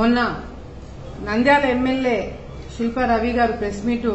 మొన్న నంద్యాల ఎమ్మెల్యే శిల్పా రవి గారు press meet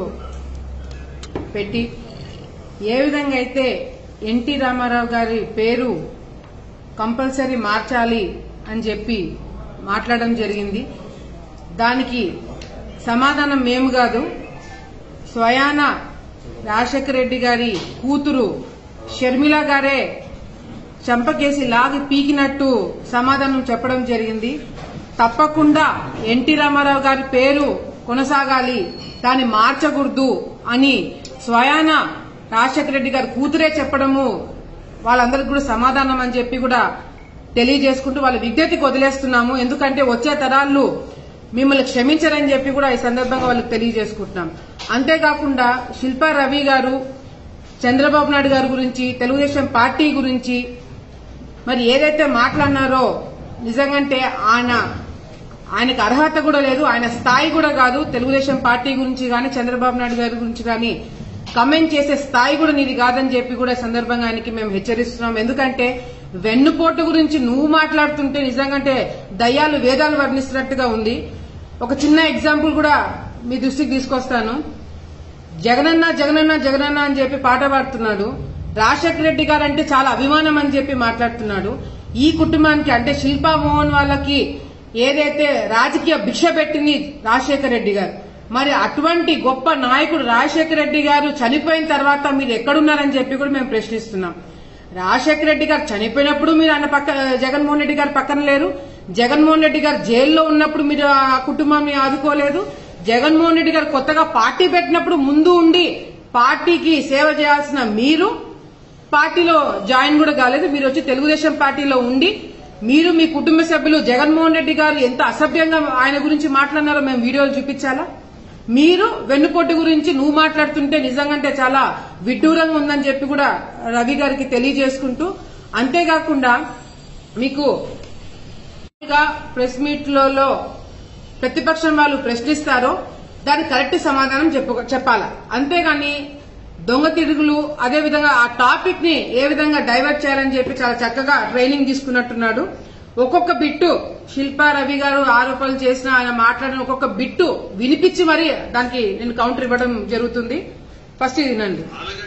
పెట్టి ఏ విధంగా అయితే ఎన్టీ రామారావు గారి పేరు కంపల్సరీ మార్చాలి అని చెప్పి మాట్లాడడం జరిగింది. దానికి సమాధానం మేము కాదు, స్వయాన రాజశేఖర రెడ్డి గారి కూతురు షర్మిల గారే చంపకేసి లాగి పీకినట్టు సమాధానం చెప్పడం జరిగింది. తప్పకుండా ఎన్టీ రామారావు గారి పేరు కొనసాగాలి, దాన్ని మార్చకూడదు అని స్వయాన రాజశేఖర రెడ్డి గారి కూతురే చెప్పడము వాళ్ళందరికీ కూడా సమాధానం అని చెప్పి కూడా తెలియజేసుకుంటూ వాళ్ళ విజ్ఞతకి వదిలేస్తున్నాము. ఎందుకంటే వచ్చే తరాలు మిమ్మల్ని క్షమించరని చెప్పి కూడా ఈ సందర్భంగా వాళ్ళకి తెలియజేసుకుంటున్నాం. అంతేకాకుండా శిల్పా రవి గారు చంద్రబాబు నాయుడు గారి గురించి, తెలుగుదేశం పార్టీ గురించి మరి ఏదైతే మాట్లాడినారో నిజంగంటే ఆయనకు అర్హత కూడా లేదు, ఆయన స్థాయి కూడా కాదు. తెలుగుదేశం పార్టీ గురించి గాని చంద్రబాబు నాయుడు గారి గురించి గాని కమెంట్ చేసే స్థాయి కూడా నీది కాదని చెప్పి కూడా సందర్భంగా ఆయనకి మేము హెచ్చరిస్తున్నాం. ఎందుకంటే వెన్నుపోటు గురించి నువ్వు మాట్లాడుతుంటే నిజంగాంటే దయ్యాలు వేదాలు వర్ణిస్తున్నట్టుగా ఉంది. ఒక చిన్న ఎగ్జాంపుల్ కూడా మీ దృష్టికి తీసుకొస్తాను. జగనన్న జగనన్న జగనన్న అని చెప్పి పాట పాడుతున్నాడు. రాజశేఖర రెడ్డి గారు అంటే చాలా అభిమానం అని చెప్పి మాట్లాడుతున్నాడు. ఈ కుటుంబానికి అంటే శిల్పా మోహన్ వాళ్ళకి ఏదైతే రాజకీయ భిక్ష పెట్టింది రాజశేఖర రెడ్డి గారు, మరి అటువంటి గొప్ప నాయకుడు రాజశేఖర రెడ్డి గారు చనిపోయిన తర్వాత మీరు ఎక్కడున్నారని చెప్పి కూడా మేము ప్రశ్నిస్తున్నాం. రాజశేఖర రెడ్డి గారు చనిపోయినప్పుడు మీరు ఆయన జగన్మోహన్ రెడ్డి గారు పక్కన లేరు. జగన్మోహన్ రెడ్డి గారు జైల్లో ఉన్నప్పుడు మీరు ఆ కుటుంబాన్ని ఆదుకోలేదు. జగన్మోహన్ రెడ్డి గారు కొత్తగా పార్టీ పెట్టినప్పుడు ముందు ఉండి పార్టీకి సేవ చేయాల్సిన మీరు పార్టీలో జాయిన్ కూడా కాలేదు. మీరు వచ్చి తెలుగుదేశం పార్టీలో ఉండి మీరు మీ కుటుంబ సభ్యులు జగన్మోహన్ రెడ్డి గారు ఎంత అసభ్యంగా ఆయన గురించి మాట్లాడినారో మేము వీడియోలు చూపించాలా? మీరు వెన్నుపోటు గురించి నువ్వు మాట్లాడుతుంటే నిజంగా చాలా విడ్డూరంగా ఉందని చెప్పి కూడా రవి గారికి తెలియజేసుకుంటూ, అంతేకాకుండా మీకు ప్రెస్ మీట్లలో ప్రతిపక్షం వాళ్ళు ప్రశ్నిస్తారో దానికి కరెక్ట్ సమాధానం చెప్పాలా. అంతేగాని దొంగ తిరుగులు అదేవిధంగా ఆ టాపిక్ ని ఏ విధంగా డైవర్ట్ చేయాలని చెప్పి చాలా చక్కగా ట్రైనింగ్ తీసుకున్నట్టున్నాడు. ఒక్కొక్క బిట్టు శిల్పా రవి గారు ఆరోపణలు చేసిన ఆయన మాట్లాడిన ఒక్కొక్క బిట్టు వినిపించి మరి దానికి నేను కౌంటర్ ఇవ్వడం జరుగుతుంది. ఫస్ట్ ఇది వినండి.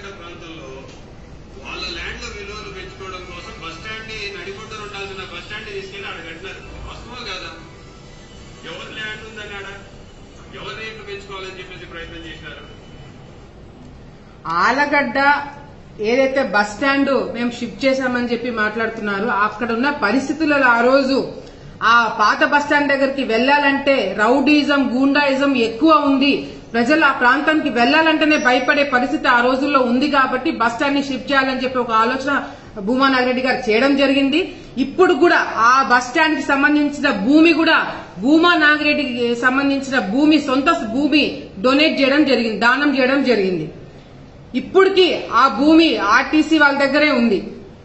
ఆలగడ్డ ఏదైతే బస్ స్టాండ్ మేము షిఫ్ట్ చేశామని చెప్పి మాట్లాడుతున్నారు, అక్కడ ఉన్న పరిస్థితులలో ఆ రోజు ఆ పాత బస్ స్టాండ్ దగ్గరికి వెళ్లాలంటే రౌడీజం గూండాయిజం ఎక్కువ ఉంది. ప్రజలు ఆ ప్రాంతానికి వెళ్లాలంటేనే భయపడే పరిస్థితి ఆ రోజుల్లో ఉంది. కాబట్టి బస్ స్టాండ్ ని షిఫ్ట్ చేయాలని చెప్పి ఒక ఆలోచన భూమా నాగిరెడ్డి గారు చేయడం జరిగింది. ఇప్పుడు కూడా ఆ బస్ స్టాండ్ కి సంబంధించిన భూమి కూడా భూమా నాగిరెడ్డికి సంబంధించిన భూమి సొంత భూమి డొనేట్ చేయడం జరిగింది, దానం చేయడం జరిగింది. ఇప్పటికీ ఆ భూమి ఆర్టీసీ వాళ్ళ దగ్గరే ఉంది.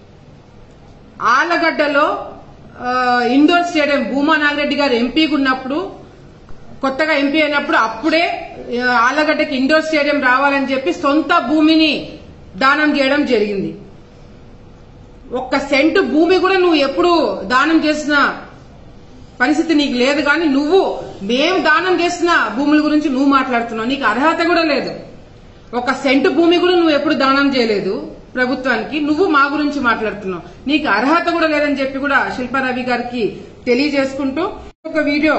ఆలగడ్డలో ఇండోర్ స్టేడియం భూమా నాగిరెడ్డి గారు ఎంపీగా ఉన్నప్పుడు, కొత్తగా ఎంపీ అయినప్పుడు అప్పుడే ఆలగడ్డకి ఇండోర్ స్టేడియం రావాలని చెప్పి సొంత భూమిని దానం చేయడం జరిగింది. ఒక్క సెంటు భూమి కూడా నువ్వు ఎప్పుడు దానం చేసిన పరిస్థితి నీకు లేదు. కానీ నువ్వు మేము దానం చేసిన భూముల గురించి నువ్వు మాట్లాడుతున్నావు, నీకు అర్హత కూడా లేదు. ఒక సెంటు భూమి కూడా నువ్వు ఎప్పుడు దానం చేయలేదు ప్రభుత్వానికి, నువ్వు మా గురించి మాట్లాడుతున్నావు, నీకు అర్హత కూడా లేదని చెప్పి కూడా శిల్పా రవి గారికి తెలియజేసుకుంటూ ఒక వీడియో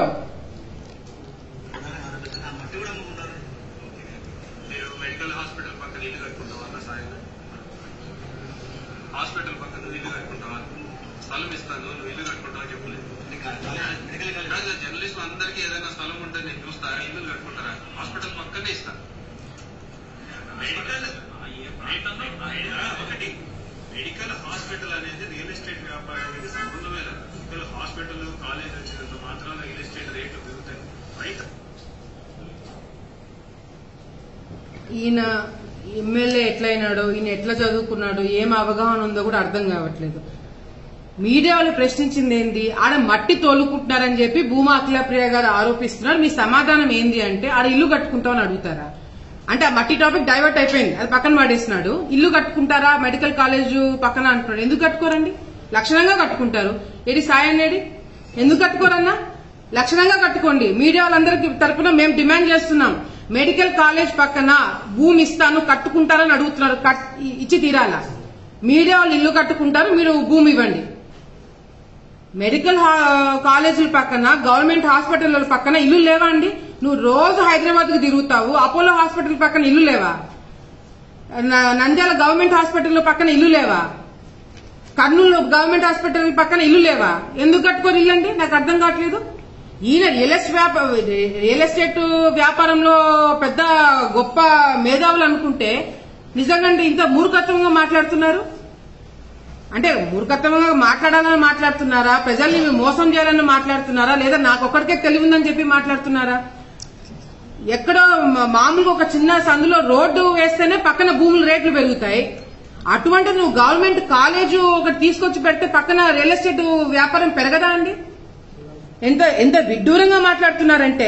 హాస్పిటల్ పక్కన ఇల్లు కట్టుకుంటావా, స్థలం ఇస్తాను నువ్వు ఇల్లు కట్టుకుంటావా చెప్పలేదు. జర్నలిస్ట్ అందరికీ ఏదైనా స్థలం ఉంటే నేను చూస్తా, ఇల్లు కట్టుకుంటారా? హాస్పిటల్ పక్కనే ఇస్తా. ఒకటి మెడికల్ హాస్పిటల్ అనేది రియల్ ఎస్టేట్ వ్యాపారానికి సంబంధమే లేదు. మెడికల్ హాస్పిటల్ కాలేజ్ వచ్చినంత మాత్రాన రియల్ ఎస్టేట్ రేట్లు పెరుగుతాయి. రైట్, ఈయన ఎమ్మెల్యే ఎట్లయినాడో, ఈయన ఎట్లా చదువుకున్నాడో, ఏం అవగాహన ఉందో కూడా అర్థం కావట్లేదు. మీడియా వాళ్ళు ప్రశ్నించింది ఏంది, ఆడ మట్టి తోలుకుంటున్నారని చెప్పి భూమా అఖిలప్రియ గారు ఆరోపిస్తున్నారు. మీ సమాధానం ఏంది అంటే ఆడ ఇల్లు కట్టుకుంటామని అడుగుతారా అంటే ఆ మట్టి టాపిక్ డైవర్ట్ అయిపోయింది, అది పక్కన పడేసినాడు. ఇల్లు కట్టుకుంటారా మెడికల్ కాలేజ్ పక్కన అంటున్నాడు. ఎందుకు కట్టుకోరండి? లక్షణంగా కట్టుకుంటారు. ఏడి సాయం ఏడి? ఎందుకు కట్టుకోరన్నా? లక్షణంగా కట్టుకోండి. మీడియా వాళ్ళందరికీ తరపున మేము డిమాండ్ చేస్తున్నాం. మెడికల్ కాలేజ్ పక్కన భూమి ఇస్తాను కట్టుకుంటారని అడుగుతున్నారు. ఇచ్చి తీరాలా? మీడియా వాళ్ళు ఇల్లు కట్టుకుంటారు, మీరు భూమి ఇవ్వండి. మెడికల్ కాలేజీల పక్కన, గవర్నమెంట్ హాస్పిటల్ పక్కన ఇల్లు లేవా అండి? నువ్వు రోజు హైదరాబాద్ కు తిరుగుతావు, అపోలో హాస్పిటల్ పక్కన ఇల్లు లేవా? నంద్యాల గవర్నమెంట్ హాస్పిటల్ పక్కన ఇల్లు లేవా? కర్నూలు గవర్నమెంట్ హాస్పిటల్ పక్కన ఇల్లు లేవా? ఎందుకు కట్టుకోరు ఇల్లు అండి? నాకు అర్థం కావట్లేదు. ఈయన రియల్ ఎస్టేట్ వ్యాపారంలో పెద్ద గొప్ప మేధావులు అనుకుంటే నిజంగా ఇంత మూర్ఖత్వంగా మాట్లాడుతున్నారు. అంటే మూర్ఖత్వంగా మాట్లాడాలని మాట్లాడుతున్నారా? ప్రజల్ని మోసం చేయాలని మాట్లాడుతున్నారా? లేదా నాకొక్కడికే తెలివి ఉందని చెప్పి మాట్లాడుతున్నారా? ఎక్కడో మామూలుగా ఒక చిన్న సందులో రోడ్డు వేస్తేనే పక్కన భూముల రేట్లు పెరుగుతాయి. అటువంటి నువ్వు గవర్నమెంట్ కాలేజ్ ఒకటి తీసుకొచ్చి పెడితే పక్కన రియల్ ఎస్టేట్ వ్యాపారం పెరగదా అండి? ఎంత విడ్డూరంగా మాట్లాడుతున్నారంటే,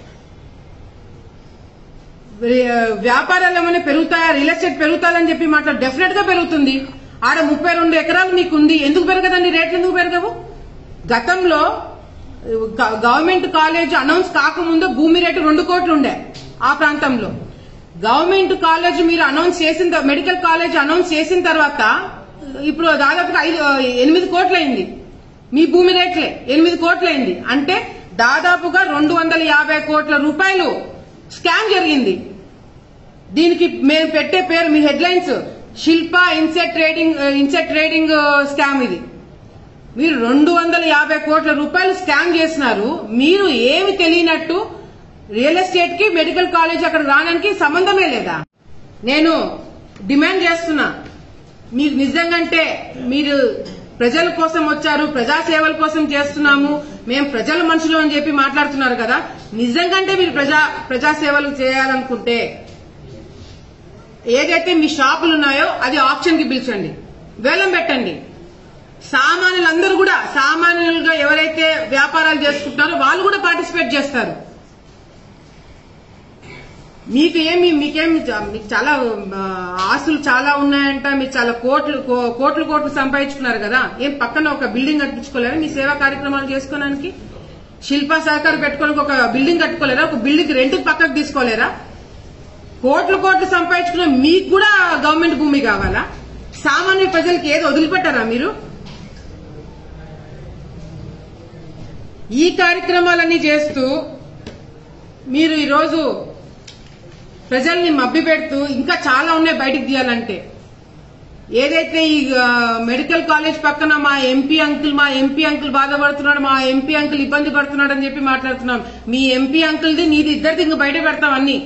వ్యాపారాలు ఏమైనా పెరుగుతాయా, రియల్ ఎస్టేట్ పెరుగుతాదని చెప్పి మాట్లాడు. డెఫినెట్ గా పెరుగుతుంది. ఆడ 32 ఎకరాలు నీకుంది, ఎందుకు పెరగదండి? రేట్లు ఎందుకు పెరగవు? గతంలో గవర్నమెంట్ కాలేజ్ అనౌన్స్ కాకముందు భూమి రేటు 2 కోట్లు ఉండే ఆ ప్రాంతంలో. గవర్నమెంట్ కాలేజ్ మీరు అనౌన్స్ చేసిన, మెడికల్ కాలేజ్ అనౌన్స్ చేసిన తర్వాత ఇప్పుడు దాదాపుగా 8 కోట్లయింది. మీ భూమి రేట్లే 8 కోట్లయింది. అంటే దాదాపుగా 250 కోట్ల రూపాయలు స్కామ్ జరిగింది. దీనికి మేము పెట్టే పేరు, మీ హెడ్లైన్స్, శిల్ప ఇన్సెట్ ట్రేడింగ్ స్కామ్. ఇది మీరు 250 కోట్ల రూపాయలు స్కామ్ చేసినారు. మీరు ఏమి తెలియనట్టు రియల్ ఎస్టేట్ కి మెడికల్ కాలేజ్ అక్కడ రావడానికి సంబంధమే లేదా? నేను డిమాండ్ చేస్తున్నా, మీరు నిజంగంటే మీరు ప్రజల కోసం వచ్చారు, ప్రజాసేవల కోసం చేస్తున్నాము, మేము ప్రజల మనుషులు అని చెప్పి మాట్లాడుతున్నారు కదా. నిజంగంటే మీరు ప్రజాసేవలు చేయాలనుకుంటే ఏదైతే మీ షాపులు ఉన్నాయో అది ఆప్షన్ కి పిలిచండి, వేలం పెట్టండి. సామాన్యులందరూ కూడా, సామాన్యులుగా ఎవరైతే వ్యాపారాలు చేసుకుంటారో వాళ్ళు కూడా పార్టిసిపేట్ చేస్తారు. మీకు చాలా ఆస్తులు చాలా ఉన్నాయంట, మీరు చాలా కోట్లు సంపాదించుకున్నారు కదా. ఏం పక్కన ఒక బిల్డింగ్ కట్టించుకోలేరా మీ సేవా కార్యక్రమాలు చేసుకోవడానికి? శిల్పా సహకారం పెట్టుకోవడానికి ఒక బిల్డింగ్ కట్టుకోలేరా? ఒక బిల్డింగ్ రెంట్కి పక్కకు తీసుకోలేరా? కోట్లు సంపాదించుకున్న మీకు కూడా గవర్నమెంట్ భూమి కావాలా? సామాన్య ప్రజలకి ఏది వదిలిపెట్టారా మీరు? ఈ కార్యక్రమాలన్నీ చేస్తూ మీరు ఈరోజు ప్రజల్ని మభ్యపెడుతూ ఇంకా చాలా ఉన్నాయి బయటికి తీయాలంటే. ఏదైతే ఈ మెడికల్ కాలేజ్ పక్కన మా ఎంపీ అంకుల్ బాధపడుతున్నాడు, మా ఎంపీ అంకుల్ ఇబ్బంది పడుతున్నాడు అని చెప్పి మాట్లాడుతున్నాం. మీ ఎంపీ అంకుల్ది నీది ఇద్దరిది ఇంక బయట పెడతాం అన్ని.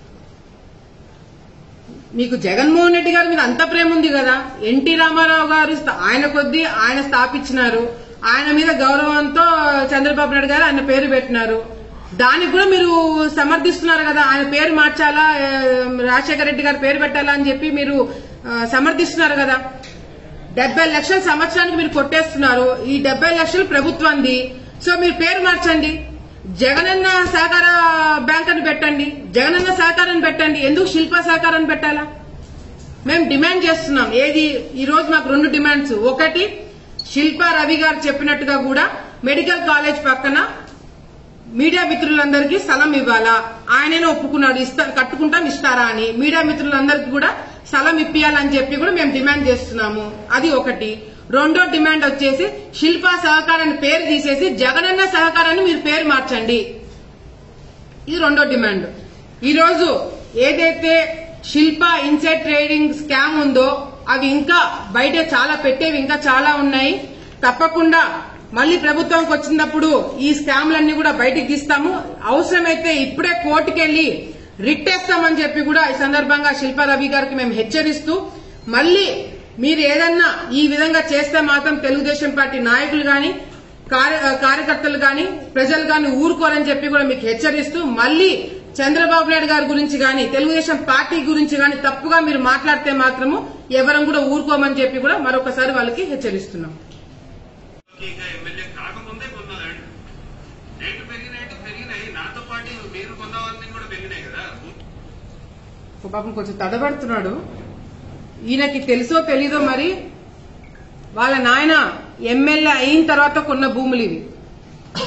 మీకు జగన్మోహన్ రెడ్డి గారి మీద అంత ప్రేమ ఉంది కదా. ఎన్టీ రామారావు గారు ఆయన కొద్దీ ఆయన స్థాపించినారు, ఆయన మీద గౌరవంతో చంద్రబాబు నాయుడు గారు ఆయన పేరు పెట్టినారు. దానికి కూడా మీరు సమర్థిస్తున్నారు కదా. ఆయన పేరు మార్చాలా, రాజశేఖర రెడ్డి గారి పేరు పెట్టాలా అని చెప్పి మీరు సమర్థిస్తున్నారు కదా. 70 లక్షల సంవత్సరానికి మీరు కొట్టేస్తున్నారు. ఈ 70 లక్షలు ప్రభుత్వాన్ని. సో మీరు పేరు మార్చండి, జగనన్న సహకార బ్యాంక్ అని పెట్టండి, జగనన్న సహకారాన్ని పెట్టండి. ఎందుకు శిల్పా సహకారాన్ని పెట్టాలా? మేము డిమాండ్ చేస్తున్నాం. ఏది ఈ రోజు మాకు 2 డిమాండ్స్. ఒకటి, శిల్పా రవి గారు చెప్పినట్టుగా కూడా మెడికల్ కాలేజ్ పక్కన మీడియా మిత్రులందరికీ స్థలం ఇవ్వాలా? ఆయననే ఒప్పుకున్నాడు, కట్టుకుంటాం ఇస్తారా అని. మీడియా మిత్రులందరికీ కూడా స్థలం ఇప్పియాలని చెప్పి కూడా మేము డిమాండ్ చేస్తున్నాము. అది ఒకటి. రెండో డిమాండ్ వచ్చేసి శిల్పా సహకారాన్ని పేరు తీసేసి జగనన్న సహకారాన్ని మీరు పేరు మార్చండి. ఇది రెండో డిమాండ్. ఈరోజు ఏదైతే శిల్పా ఇన్సైడ్ ట్రేడింగ్ స్కామ్ ఉందో అవి ఇంకా బయట చాలా పెట్టేవి ఇంకా చాలా ఉన్నాయి. తప్పకుండా మళ్లీ ప్రభుత్వంకి వచ్చినప్పుడు ఈ స్కామ్లన్నీ కూడా బయటికి తీస్తాము. అవసరమైతే ఇప్పుడే కోర్టుకెళ్లి రిట్టేస్తామని చెప్పి కూడా ఈ సందర్భంగా శిల్పా రవి గారికి మేము హెచ్చరిస్తూ, మళ్లీ మీరు ఏదన్నా ఈ విధంగా చేస్తే మాత్రం తెలుగుదేశం పార్టీ నాయకులు గాని, కార్యకర్తలు గాని, ప్రజలు గాని ఊరుకోరని చెప్పి కూడా మీకు హెచ్చరిస్తూ, మళ్లీ చంద్రబాబు నాయుడు గారి గురించి గాని, తెలుగుదేశం పార్టీ గురించి గాని తప్పుగా మీరు మాట్లాడితే మాత్రము ఎవరం కూడా ఊరుకోమని చెప్పి కూడా మరొకసారి వాళ్ళకి హెచ్చరిస్తున్నాం. ఎమ్మెల్యే కాకముందే కొన్నారండి. రేటు పెరిగినాయి, నాతో పాటు మీరు కొన్నవన్నీ కూడా పెరిగినాయి కదా. పాపం కొంచెం తడబడుతున్నాడు. ఈయనకి తెలుసో తెలీదో మరి, వాళ్ళ నాయన ఎమ్మెల్యే అయిన తర్వాత కొన్న భూములు ఇవి.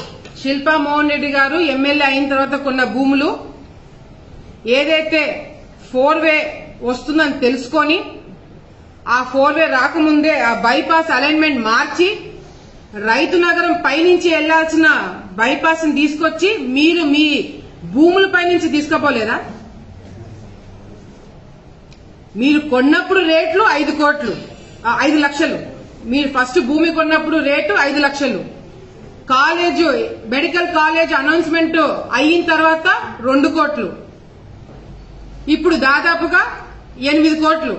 శిల్పా మోహన్ రెడ్డి గారు ఎమ్మెల్యే అయిన తర్వాత కొన్న భూములు ఏదైతే 4-వే వస్తుందని తెలుసుకొని ఆ 4-వే రాకముందే ఆ బైపాస్ అలైన్మెంట్ మార్చి రైతు నగరం పైనుంచి వెళ్లాల్సిన బైపాస్ ని తీసుకొచ్చి మీరు మీ భూముల పైనుంచి తీసుకుపోలేదా? మీరు కొన్నప్పుడు రేట్లు 5 లక్షలు. మీరు ఫస్ట్ భూమి కొన్నప్పుడు రేటు 5 లక్షలు. కాలేజ్ మెడికల్ కాలేజ్ అనౌన్స్మెంట్ అయిన తర్వాత 2 కోట్లు. ఇప్పుడు దాదాపుగా 8 కోట్లు.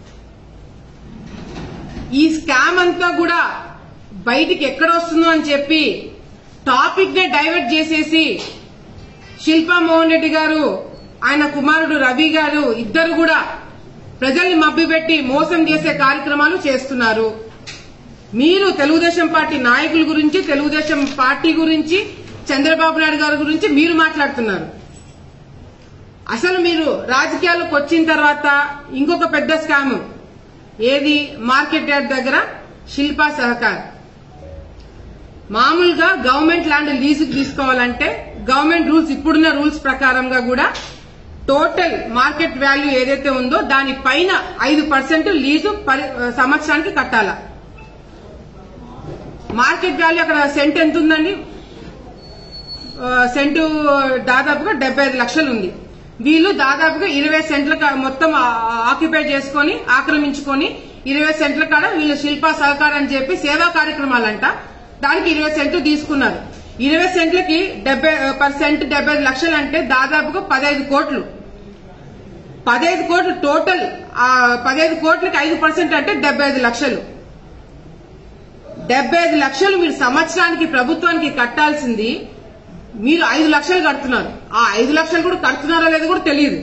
ఈ స్కామ్ అంతా కూడా బయటికి ఎక్కడ వస్తుందో అని చెప్పి టాపిక్ నే డైవర్ట్ చేసేసి శిల్పా మోహన్ రెడ్డి గారు ఆయన కుమారుడు రవి గారు ఇద్దరు కూడా ప్రజల్ని మభ్యపెట్టి మోసం చేసే కార్యక్రమాలు చేస్తున్నారు. మీరు తెలుగుదేశం పార్టీ నాయకుల గురించి, తెలుగుదేశం పార్టీ గురించి, చంద్రబాబు నాయుడు గారి గురించి మీరు మాట్లాడుతున్నారు. అసలు మీరు రాజకీయాల్లోకి వచ్చిన తర్వాత ఇంకొక పెద్ద స్కామ్ ఏది? మార్కెట్ యార్డ్ దగ్గర శిల్పా సహకార్. మామూలుగా గవర్నమెంట్ ల్యాండ్ లీజుకు తీసుకోవాలంటే గవర్నమెంట్ రూల్స్, ఇప్పుడున్న రూల్స్ ప్రకారంగా కూడా టోటల్ మార్కెట్ వాల్యూ ఏదైతే ఉందో దానిపైన 5% లీజు సంవత్సరానికి కట్టాల. మార్కెట్ వాల్యూ అక్కడ సెంట్ ఎంత ఉందండి? సెంటు దాదాపుగా 75 లక్షలు ఉంది. వీళ్ళు దాదాపుగా 20 సెంట్ల మొత్తం ఆక్యుపై చేసుకుని ఆక్రమించుకొని 20 సెంట్ల కాడ వీళ్ళు శిల్పా సహకారం అని చెప్పి సేవా కార్యక్రమాలంట దానికి 20 సెంట్లు తీసుకున్నారు. 20 సెంట్లకి 75 లక్షలు అంటే దాదాపుగా 15 కోట్లు. 15 కోట్లు టోటల్. 15 కోట్లకి 5% అంటే 75 లక్షలు. 75 లక్షలు మీరు సంవత్సరానికి ప్రభుత్వానికి కట్టాల్సింది మీరు 5 లక్షలు కడుతున్నారు. ఆ 5 లక్షలు కూడా కడుతున్నారో లేదో కూడా తెలియదు.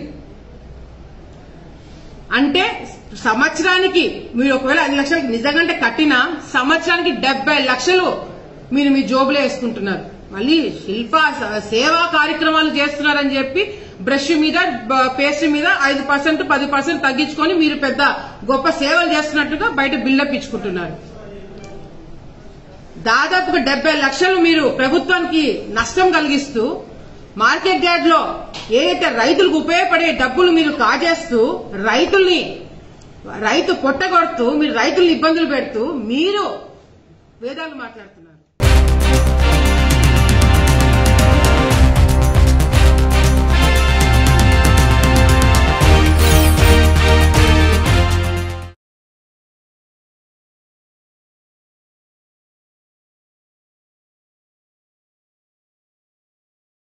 అంటే సంవత్సరానికి మీరు ఒకవేళ 5 లక్షలకి నిజంగా కట్టినా సంవత్సరానికి 70 లక్షలు మీరు మీ జోబులో వేసుకుంటున్నారు. మళ్ళీ శిల్పా సేవా కార్యక్రమాలు చేస్తున్నారని చెప్పి బ్రష్ మీద, పేస్ట్ మీద 5%, 10% తగ్గించుకొని మీరు పెద్ద గొప్ప సేవలు చేస్తున్నట్టుగా బయట బిల్డప్ ఇచ్చుకుంటున్నారు. దాదాపుగా 70 లక్షలు మీరు ప్రభుత్వానికి నష్టం కలిగిస్తూ మార్కెట్ యార్డ్ లో ఏదైతే రైతులకు ఉపయోగపడే డబ్బులు మీరు కాజేస్తూ రైతు పొట్టగొడుతూ మీరు రైతుల్ని ఇబ్బందులు పెడుతూ మీరు వేదాలు మాట్లాడుతున్నారు.